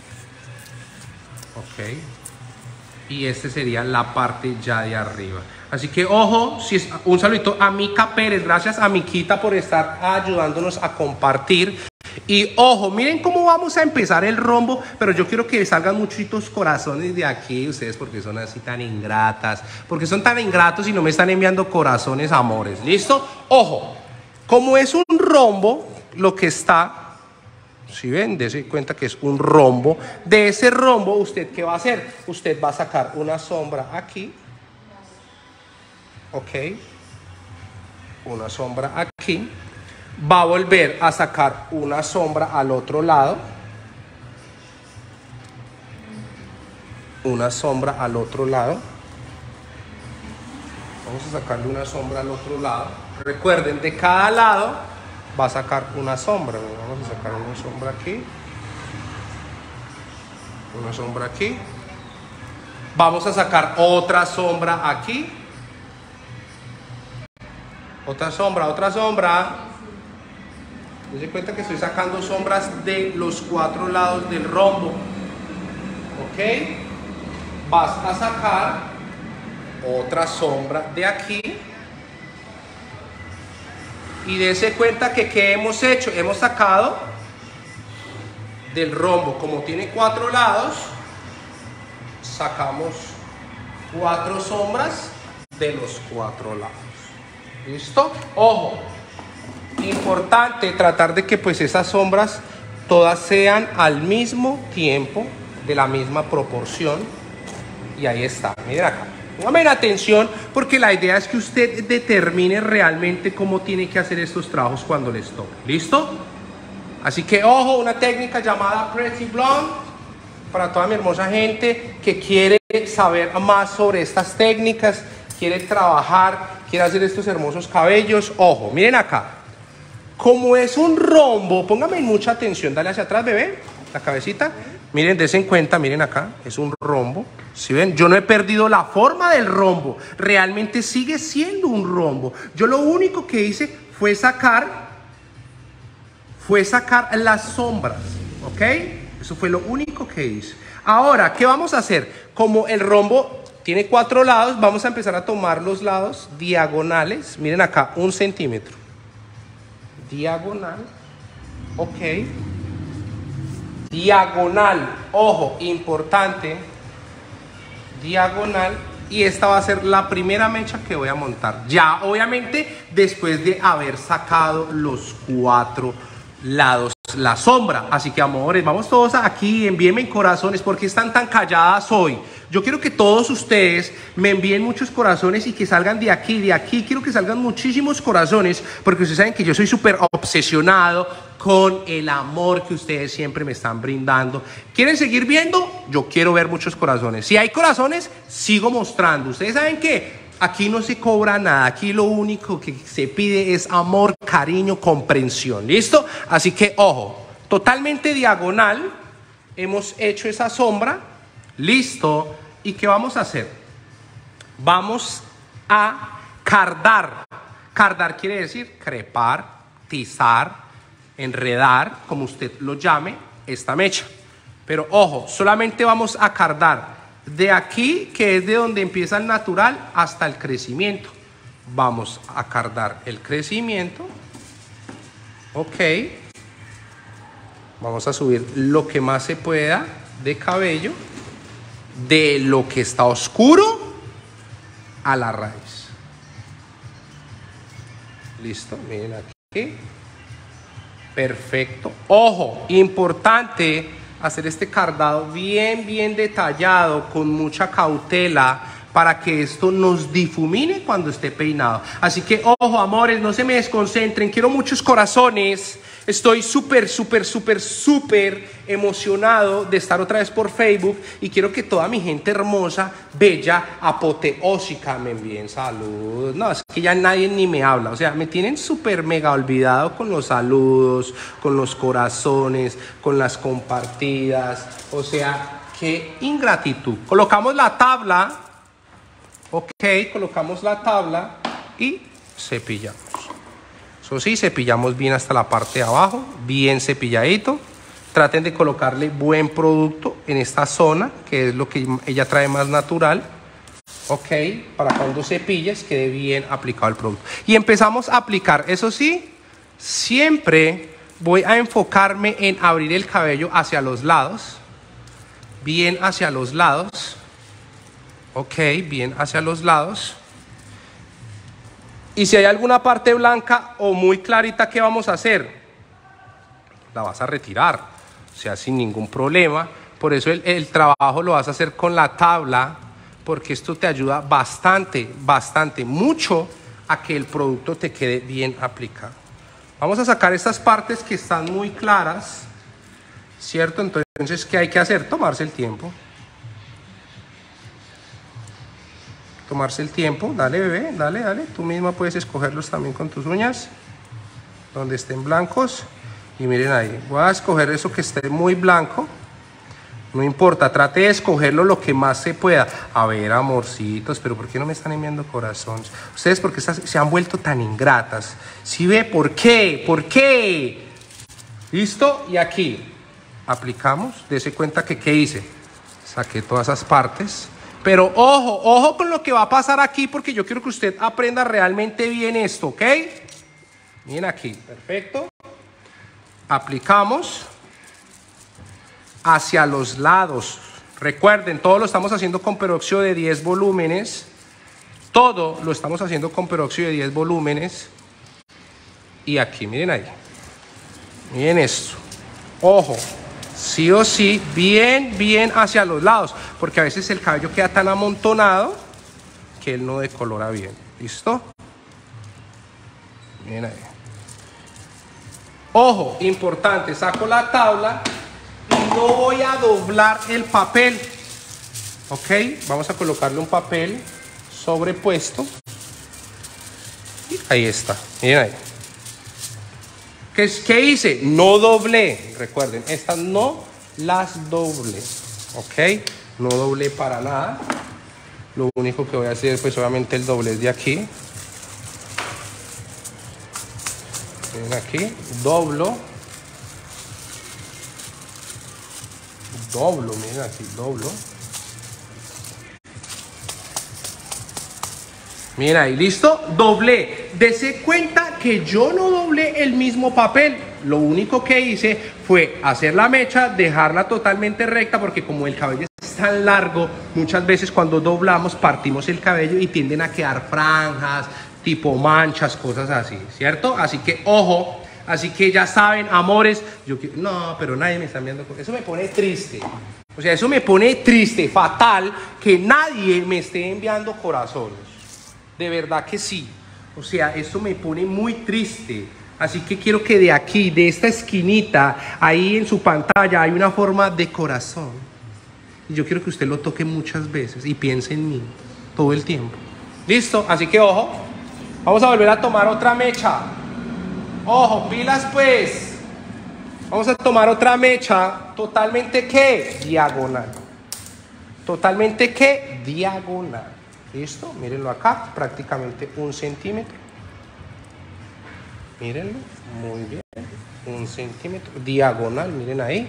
ok. Y este sería la parte ya de arriba. Así que ojo, si es, un saludito a Mica Pérez, gracias a Miquita por estar ayudándonos a compartir. Y ojo, miren cómo vamos a empezar el rombo, pero yo quiero que salgan muchitos corazones de aquí, ustedes porque son así tan ingratas, porque son tan ingratos y no me están enviando corazones, amores. ¿Listo? Ojo, como es un rombo, lo que está... Si ven, dése cuenta que es un rombo. De ese rombo, ¿usted qué va a hacer? Usted va a sacar una sombra aquí. Ok. Una sombra aquí. Va a volver a sacar una sombra al otro lado. Una sombra al otro lado. Vamos a sacarle una sombra al otro lado. Recuerden, de cada lado va a sacar una sombra. Vamos a sacar una sombra aquí, una sombra aquí, vamos a sacar otra sombra aquí, otra sombra, otra sombra. Se cuenta que estoy sacando sombras de los cuatro lados del rombo, ok. Vas a sacar otra sombra de aquí. Y dése cuenta que ¿qué hemos hecho? Hemos sacado del rombo, como tiene cuatro lados, sacamos cuatro sombras de los cuatro lados. ¿Listo? Ojo, importante tratar de que pues esas sombras todas sean al mismo tiempo, de la misma proporción. Y ahí está, miren acá. Póngame atención porque la idea es que usted determine realmente cómo tiene que hacer estos trabajos cuando les toque. ¿Listo? Así que ojo, una técnica llamada Pretty Blonde para toda mi hermosa gente que quiere saber más sobre estas técnicas, quiere trabajar, quiere hacer estos hermosos cabellos, ojo, miren acá. Como es un rombo, póngame mucha atención, dale hacia atrás, bebé, la cabecita. Miren, dense en cuenta, miren acá, es un rombo. ¿Sí ven? Yo no he perdido la forma del rombo, realmente sigue siendo un rombo. Yo lo único que hice fue sacar, fue sacar las sombras, ¿ok? Eso fue lo único que hice. Ahora, ¿qué vamos a hacer? Como el rombo tiene cuatro lados, vamos a empezar a tomar los lados diagonales. Miren acá, un centímetro. Diagonal, ok. Diagonal, ojo, importante. Diagonal. Y esta va a ser la primera mecha que voy a montar. Ya, obviamente, después de haber sacado los cuatro lados, la sombra. Así que, amores, vamos todos aquí, envíenme corazones. ¿Por qué están tan calladas hoy? Yo quiero que todos ustedes me envíen muchos corazones y que salgan de aquí, de aquí. Quiero que salgan muchísimos corazones, porque ustedes saben que yo soy súper obsesionado con el amor que ustedes siempre me están brindando. ¿Quieren seguir viendo? Yo quiero ver muchos corazones. Si hay corazones, sigo mostrando. Ustedes saben que aquí no se cobra nada. Aquí lo único que se pide es amor, cariño, comprensión. ¿Listo? Así que, ojo, totalmente diagonal. Hemos hecho esa sombra. Listo. ¿Y qué vamos a hacer? Vamos a cardar. Cardar quiere decir crepar, tizar, enredar, como usted lo llame, esta mecha. Pero ojo, solamente vamos a cardar de aquí, que es de donde empieza el natural, hasta el crecimiento. Vamos a cardar el crecimiento. Ok. Vamos a subir lo que más se pueda de cabello, de lo que está oscuro a la raíz. Listo, miren aquí. Perfecto. Ojo, importante hacer este cardado bien, bien detallado, con mucha cautela, para que esto nos difumine cuando esté peinado. Así que, ojo, amores, no se me desconcentren. Quiero muchos corazones. Estoy súper, súper, súper, súper emocionado de estar otra vez por Facebook, y quiero que toda mi gente hermosa, bella, apoteósica me envíen saludos. No, es que ya nadie ni me habla. O sea, me tienen súper mega olvidado con los saludos, con los corazones, con las compartidas. O sea, qué ingratitud. Colocamos la tabla. Ok, colocamos la tabla y cepillamos. Eso sí, cepillamos bien hasta la parte de abajo, bien cepilladito. Traten de colocarle buen producto en esta zona, que es lo que ella trae más natural. Ok, para cuando cepilles quede bien aplicado el producto. Y empezamos a aplicar. Eso sí, siempre voy a enfocarme en abrir el cabello hacia los lados. Bien hacia los lados. Ok, bien hacia los lados. Y si hay alguna parte blanca o muy clarita, ¿qué vamos a hacer? La vas a retirar, o sea, sin ningún problema. Por eso el, el trabajo lo vas a hacer con la tabla, porque esto te ayuda bastante, bastante, mucho a que el producto te quede bien aplicado. Vamos a sacar estas partes que están muy claras, ¿cierto? Entonces, ¿qué hay que hacer? Tomarse el tiempo. Tomarse el tiempo, dale bebé, dale, dale. Tú misma puedes escogerlos también con tus uñas, donde estén blancos. Y miren ahí, voy a escoger eso que esté muy blanco. No importa, trate de escogerlo lo que más se pueda. A ver, amorcitos, pero ¿por qué no me están enviando corazones? Ustedes, ¿por qué se han vuelto tan ingratas? ¿Sí ve? ¿Por qué? ¿Por qué? ¿Listo? Y aquí aplicamos. Dese cuenta que ¿qué hice? Saqué todas esas partes. Pero ojo, ojo con lo que va a pasar aquí, porque yo quiero que usted aprenda realmente bien esto, ¿ok? Miren aquí, perfecto. Aplicamos hacia los lados. Recuerden, todo lo estamos haciendo con peróxido de diez volúmenes. Todo lo estamos haciendo con peróxido de diez volúmenes. Y aquí, miren ahí. Miren esto. Ojo. Sí o sí, bien, bien hacia los lados, porque a veces el cabello queda tan amontonado que él no decolora bien. ¿Listo? Miren ahí. Ojo, importante, saco la tabla y no voy a doblar el papel. Ok, vamos a colocarle un papel sobrepuesto. Y ahí está, miren ahí. ¿Qué, ¿Qué hice? No doblé, recuerden, estas no las doblé, ¿ok? No doblé para nada. Lo único que voy a hacer, pues obviamente el doblez de aquí. Miren aquí, doblo. Doblo, miren aquí, doblo. Mira ahí, listo, doblé. Dese cuenta que yo no doblé el mismo papel. Lo único que hice fue hacer la mecha, dejarla totalmente recta, porque como el cabello es tan largo, muchas veces cuando doblamos partimos el cabello y tienden a quedar franjas, tipo manchas, cosas así, ¿cierto? Así que ojo, así que ya saben, amores, yo quiero, no, pero nadie me está enviando, eso me pone triste. O sea, eso me pone triste, fatal, que nadie me esté enviando corazones. De verdad que sí. O sea, esto me pone muy triste. Así que quiero que de aquí, de esta esquinita, ahí en su pantalla hay una forma de corazón. Y yo quiero que usted lo toque muchas veces y piense en mí todo el tiempo. ¿Listo? Así que ojo. Vamos a volver a tomar otra mecha. Ojo, pilas pues. Vamos a tomar otra mecha. Totalmente ¿qué? Diagonal. Totalmente ¿qué? Diagonal. ¿Listo? Mírenlo acá, prácticamente un centímetro. Mírenlo, muy bien. Un centímetro, diagonal, miren ahí.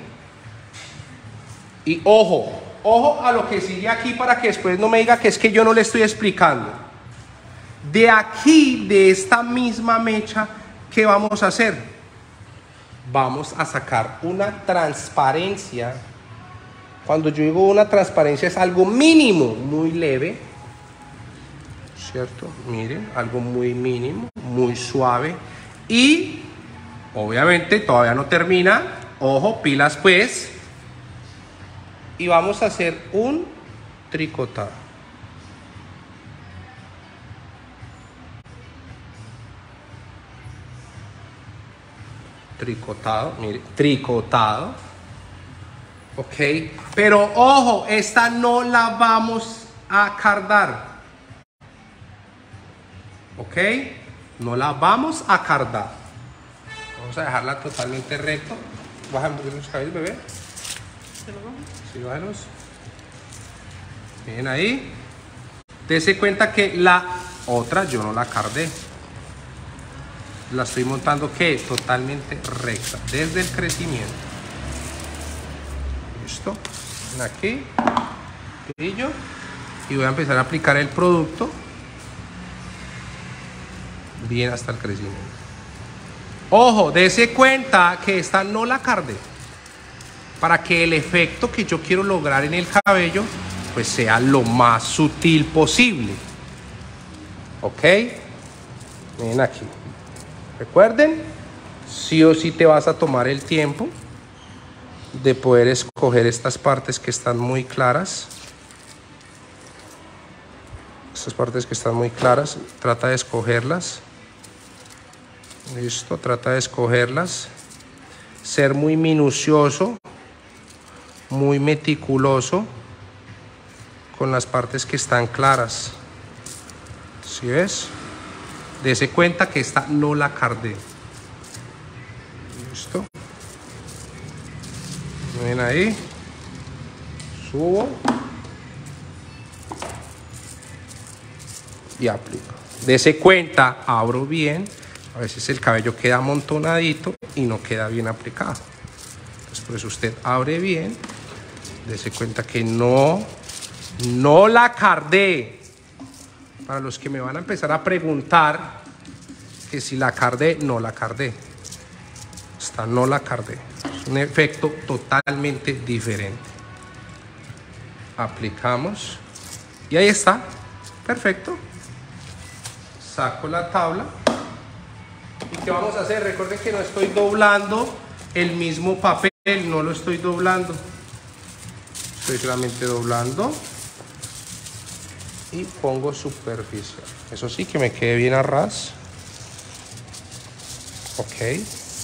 Y ojo, ojo a lo que sigue aquí para que después no me diga que es que yo no le estoy explicando. De aquí, de esta misma mecha, ¿qué vamos a hacer? Vamos a sacar una transparencia. Cuando yo digo una transparencia es algo mínimo, muy leve. ¿Cierto? Miren, algo muy mínimo, muy suave. Y obviamente todavía no termina. Ojo, pilas pues. Y vamos a hacer un tricotado. Tricotado, miren, tricotado. Ok, pero ojo, esta no la vamos a cardar. Ok, no la vamos a cardar. Vamos a dejarla totalmente recto. Baja un poquito los cabellos, bebé. Sí, bájalos. Miren ahí. Dese cuenta que la otra yo no la cardé. La estoy montando que totalmente recta desde el crecimiento. Listo. Aquí. Brillo. Y voy a empezar a aplicar el producto. Bien hasta el crecimiento. Ojo, dese cuenta que esta no la cardé, para que el efecto que yo quiero lograr en el cabello pues sea lo más sutil posible. Ok, miren aquí, recuerden, sí o sí te vas a tomar el tiempo de poder escoger estas partes que están muy claras. Estas partes que están muy claras, trata de escogerlas. Listo, trata de escogerlas. Ser muy minucioso, muy meticuloso con las partes que están claras. ¿Sí ves? Dese cuenta que esta no la cardé. Listo. Ven ahí. Subo. Y aplico. Dese cuenta, abro bien. A veces el cabello queda amontonadito y no queda bien aplicado. Entonces por eso usted abre bien. Dese cuenta que no, no la cardé. Para los que me van a empezar a preguntar que si la cardé, no la cardé. Esta no la cardé. Es un efecto totalmente diferente. Aplicamos. Y ahí está. Perfecto. Saco la tabla. ¿Y qué vamos a hacer? Recuerden que no estoy doblando el mismo papel, no lo estoy doblando. Estoy solamente doblando y pongo superficial. Eso sí, que me quede bien a ras. Ok.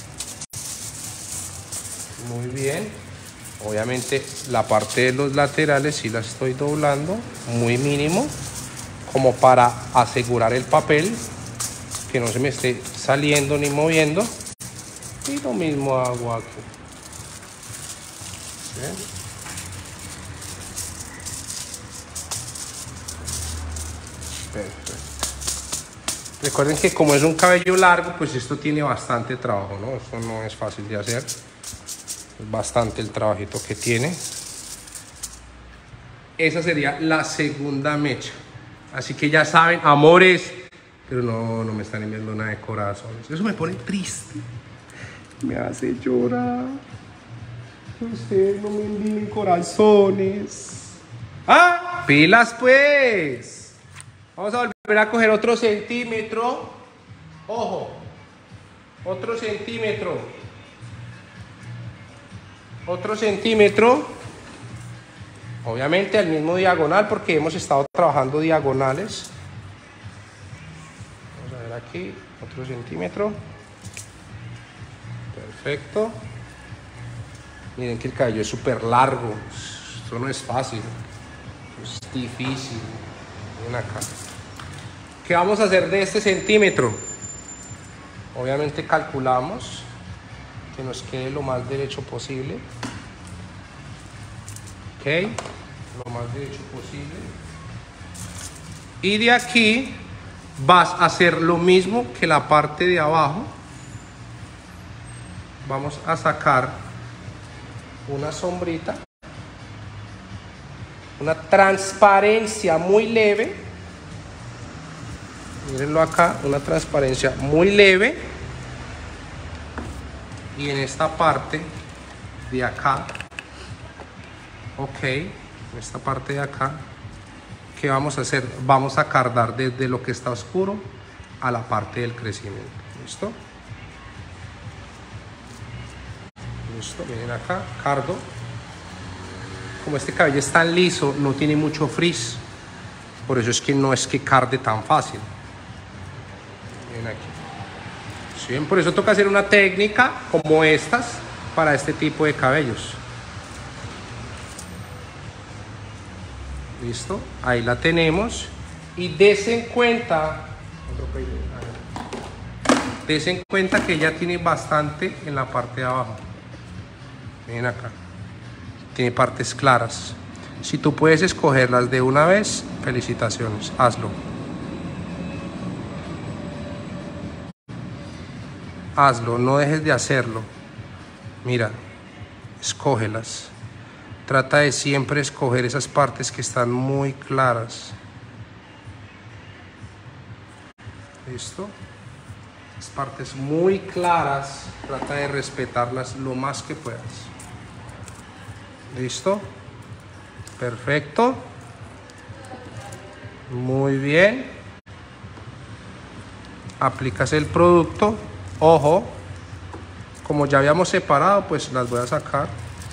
Muy bien. Obviamente la parte de los laterales sí la estoy doblando, muy mínimo. como para asegurar el papel, que no se me esté saliendo ni moviendo. Y lo mismo hago aquí. ¿Ven? Perfecto. Recuerden que como es un cabello largo, pues esto tiene bastante trabajo, ¿no? Esto no es fácil de hacer. Es bastante el trabajito que tiene. Esa sería la segunda mecha. Así que ya saben, amores. Pero no, no me están enviando nada de corazones. Eso me pone triste. Me hace llorar. Ustedes no me envíen corazones. ¡Ah! ¡Pilas, pues! Vamos a volver a coger otro centímetro. Ojo. Otro centímetro. Otro centímetro. Obviamente al mismo diagonal, porque hemos estado trabajando diagonales. Vamos a ver aquí. Otro centímetro. Perfecto. Miren que el cabello es súper largo. Esto no es fácil. Es difícil. Miren acá. ¿Qué vamos a hacer de este centímetro? Obviamente calculamos que nos quede lo más derecho posible. Ok. Lo más derecho posible. Y de aquí vas a hacer lo mismo que la parte de abajo. Vamos a sacar una sombrita, una transparencia muy leve. Mírenlo acá, una transparencia muy leve. Y en esta parte de acá, ok, en esta parte de acá, ¿qué vamos a hacer? Vamos a cardar desde lo que está oscuro a la parte del crecimiento. ¿Listo? Listo, miren acá, cardo. Como este cabello es tan liso, no tiene mucho frizz. Por eso es que no es que carde tan fácil. Miren aquí. ¿Sí ven? Por eso toca hacer una técnica como estas para este tipo de cabellos. Listo, ahí la tenemos. Y desen cuenta, desen cuenta que ya tiene bastante en la parte de abajo. Miren acá, tiene partes claras. Si tú puedes escogerlas de una vez, felicitaciones, hazlo. Hazlo, no dejes de hacerlo. Mira, escógelas. Trata de siempre escoger esas partes que están muy claras. ¿Listo? Las partes muy claras, trata de respetarlas lo más que puedas. ¿Listo? Perfecto. Muy bien. Aplicas el producto. Ojo, como ya habíamos separado, pues las voy a sacar.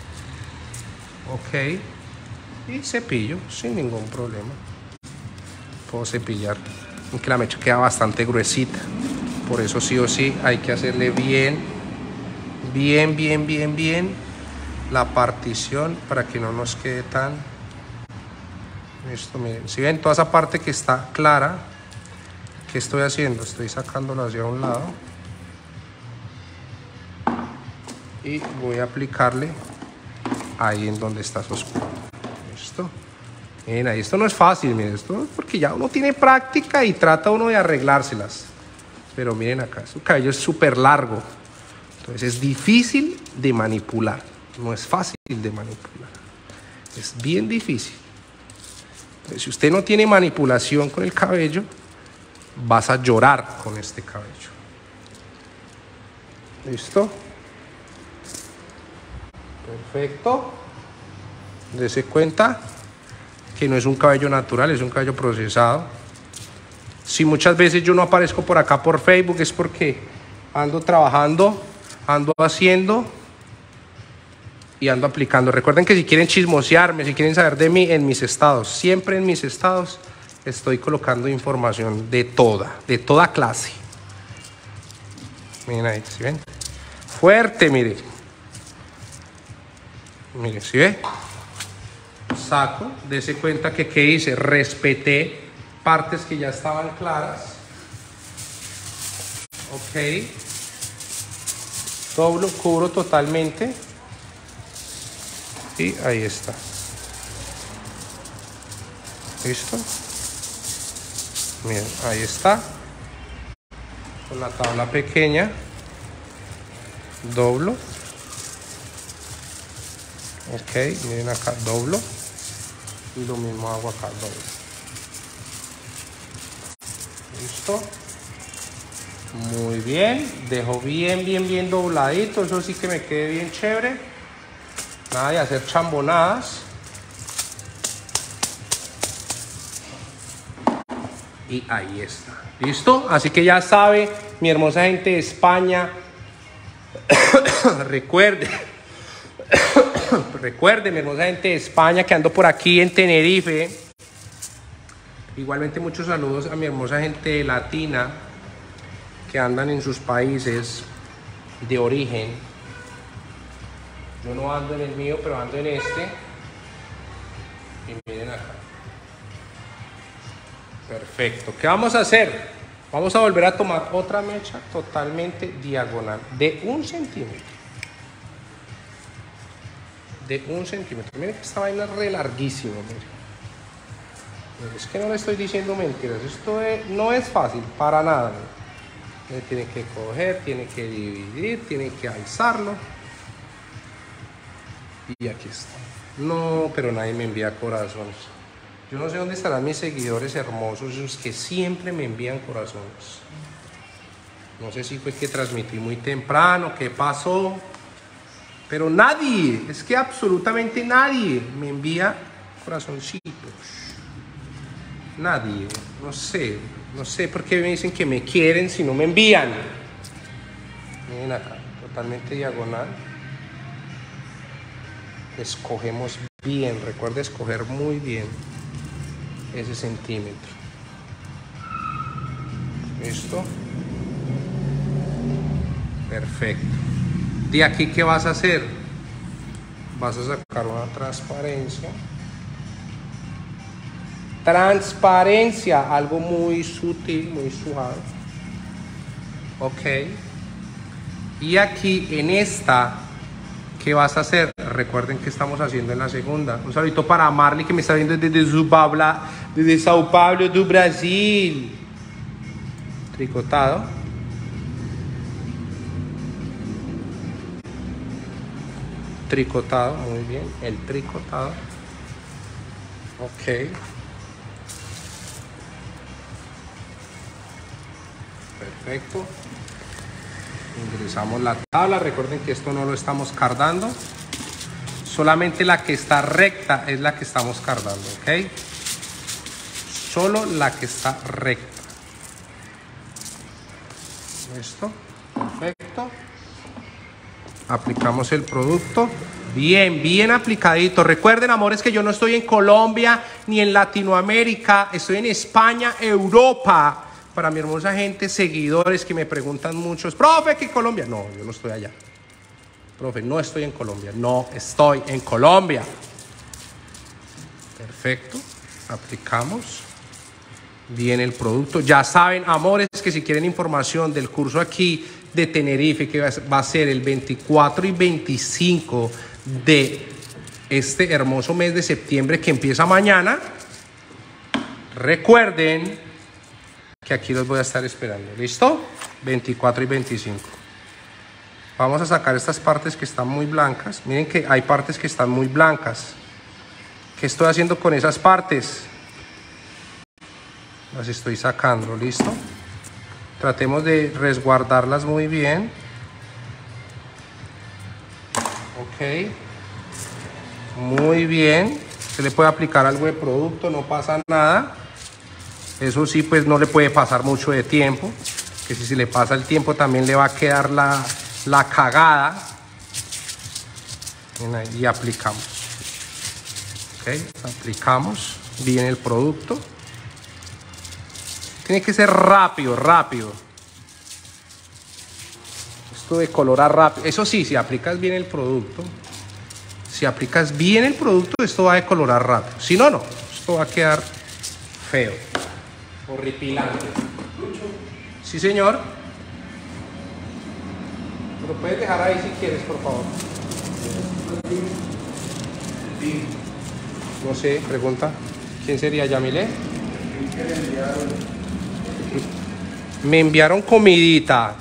Ok. Y cepillo sin ningún problema. Puedo cepillar. Aunque la mecha queda bastante gruesita. Por eso sí o sí hay que hacerle bien, bien, bien, bien, bien la partición para que no nos quede tan... Listo, miren. Si ven toda esa parte que está clara, ¿qué estoy haciendo? Estoy sacándola hacia un lado. Y voy a aplicarle ahí en donde está oscuro. Listo. Miren, ahí esto no es fácil, miren, esto es porque ya uno tiene práctica y trata uno de arreglárselas. Pero miren acá, su cabello es súper largo. Entonces es difícil de manipular. No es fácil de manipular. Es bien difícil. Entonces, si usted no tiene manipulación con el cabello, vas a llorar con este cabello. ¿Listo? Perfecto. Dese cuenta que no es un cabello natural, es un cabello procesado. Si muchas veces yo no aparezco por acá por Facebook es porque ando trabajando, ando haciendo y ando aplicando. Recuerden que si quieren chismosearme, si quieren saber de mí, en mis estados, siempre en mis estados estoy colocando información de toda, de toda clase. Miren ahí, ¿sí ven? Fuerte, mire. Mire, ¿sí ve? Saco, dese cuenta que ¿qué hice? Respeté partes que ya estaban claras. Ok. Doblo, cubro totalmente. Y ahí está. ¿Listo? Miren, ahí está. Con la tabla pequeña. Doblo. Ok, miren acá, doblo. Y lo mismo hago acá, doblo. ¿Listo? Muy bien. Dejo bien, bien, bien dobladito. Eso sí que me quede bien chévere. Nada de hacer chambonadas. Y ahí está. ¿Listo? Así que ya sabe, mi hermosa gente de España. Recuerde. Recuerde, mi hermosa gente de España, que ando por aquí en Tenerife. Igualmente muchos saludos a mi hermosa gente latina que andan en sus países de origen. Yo no ando en el mío, pero ando en este. Y miren acá. Perfecto. ¿Qué vamos a hacer? Vamos a volver a tomar otra mecha totalmente diagonal de un centímetro. De un centímetro. Miren que esta vaina es re larguísima. Miren. Es que no le estoy diciendo mentiras. Esto es, no es fácil para nada. Miren. Tiene que coger, tiene que dividir, tiene que alzarlo. Y aquí está. No, pero nadie me envía corazones. Yo no sé dónde estarán mis seguidores hermosos, esos que siempre me envían corazones. No sé si fue que transmití muy temprano, qué pasó. Pero nadie, es que absolutamente nadie me envía corazoncitos. Nadie, no sé, no sé por qué me dicen que me quieren si no me envían. Miren acá, totalmente diagonal. Escogemos bien, recuerda escoger muy bien ese centímetro. ¿Listo? Perfecto. De aquí, ¿qué vas a hacer? Vas a sacar una transparencia. Transparencia, algo muy sutil, muy suave. Ok. Y aquí en esta, ¿qué vas a hacer? Recuerden que estamos haciendo en la segunda. Un saludito para Marley, que me está viendo desde Sao Paulo, desde Sao Paulo do Brasil. Tricotado. Tricotado, muy bien. El tricotado. Ok. Perfecto. Ingresamos la tabla. Recuerden que esto no lo estamos cardando. Solamente la que está recta es la que estamos cardando, ¿ok? Solo la que está recta. ¿Listo? Perfecto. Aplicamos el producto. Bien, bien aplicadito. Recuerden, amores, que yo no estoy en Colombia ni en Latinoamérica. Estoy en España, Europa. Para mi hermosa gente, seguidores que me preguntan muchos, profe, ¿qué Colombia? No, yo no estoy allá. Profe, no estoy en Colombia. No estoy en Colombia. Perfecto. Aplicamos bien el producto. Ya saben, amores, que si quieren información del curso aquí de Tenerife, que va a ser el veinticuatro y veinticinco de este hermoso mes de septiembre que empieza mañana, recuerden que aquí los voy a estar esperando. ¿Listo? veinticuatro y veinticinco. Vamos a sacar estas partes que están muy blancas. Miren que hay partes que están muy blancas. ¿Qué estoy haciendo con esas partes? Las estoy sacando. ¿Listo? Tratemos de resguardarlas muy bien. Ok. Muy bien. Se le puede aplicar algo de producto, no pasa nada. Eso sí, pues no le puede pasar mucho de tiempo. Que si se le pasa el tiempo también le va a quedar la, la cagada. Y aplicamos. Ok. Aplicamos bien el producto. Tiene que ser rápido, rápido. Esto de colorar rápido. Eso sí, si aplicas bien el producto, si aplicas bien el producto, esto va a decolorar rápido. Si no, no. Esto va a quedar feo. Horripilante. Sí, señor. Lo puedes dejar ahí si quieres, por favor. No sé, pregunta. ¿Quién sería Yamile? Me enviaron comidita.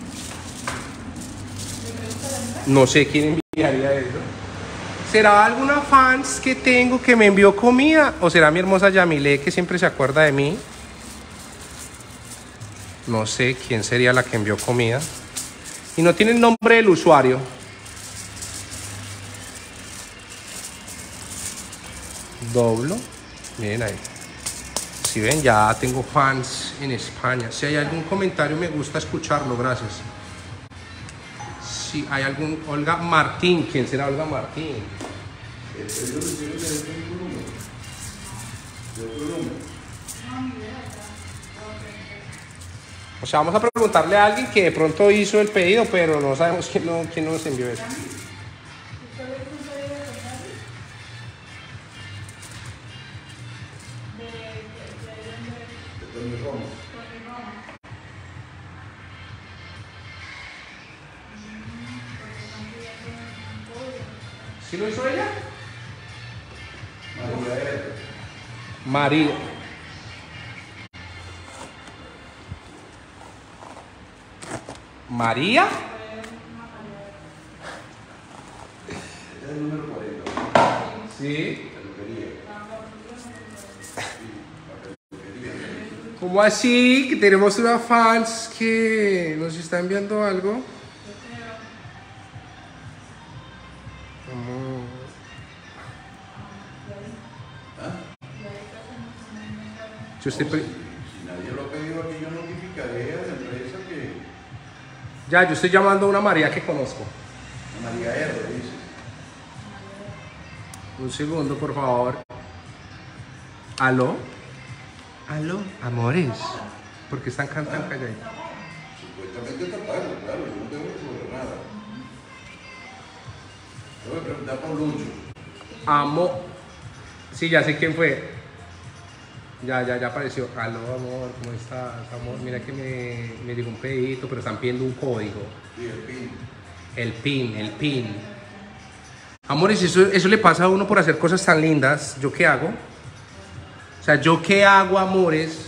No sé quién enviaría eso. ¿Será alguna fans que tengo que me envió comida? ¿O será mi hermosa Yamile que siempre se acuerda de mí? No sé quién sería la que envió comida. Y no tiene el nombre del usuario. Doblo. Miren ahí. Si ven, ya tengo fans en España. Si hay algún comentario me gusta escucharlo, gracias. Si hay algún... Olga Martín. ¿Quién será Olga Martín? O sea, vamos a preguntarle a alguien que de pronto hizo el pedido, pero no sabemos quién, no, quién nos envió eso. ¿Sí lo hizo ella? María. ¿María? Este es el número cuarenta. Sí. Peluquería. ¿Cómo así? Que tenemos una fans que nos está enviando algo. Yo estoy No, pre- si, si nadie lo ha pedido aquí, yo notificaré a la empresa que Ya, yo estoy llamando a una María que conozco. a María R dice. Un segundo, por favor. ¿Aló? ¿Aló? Amores. ¿Por qué están cantando calladitos? Supuestamente está pago, claro, yo no tengo que cobrar nada. Tengo que preguntar por Lucho. Amo. Sí, ya sé quién fue. Ya, ya, ya apareció. Aló, amor, ¿cómo estás, amor? Mira que me, me llegó un pedito, pero están pidiendo un código. Sí, el PIN. El PIN, el PIN. Amores, eso, eso le pasa a uno por hacer cosas tan lindas. ¿Yo qué hago? O sea, ¿yo qué hago, amores?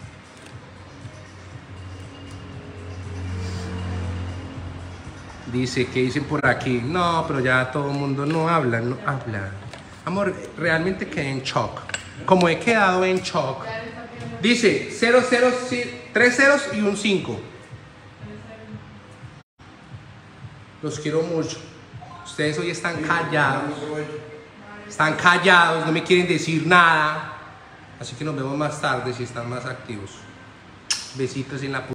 Dice, ¿qué dicen por aquí? No, pero ya todo el mundo no habla, no habla. Amor, realmente quedé en shock. Como he quedado en shock. Dice cero, cero, tres ceros y un cinco. Los quiero mucho. Ustedes hoy están callados. Están callados, no me quieren decir nada. Así que nos vemos más tarde si están más activos. Besitos en la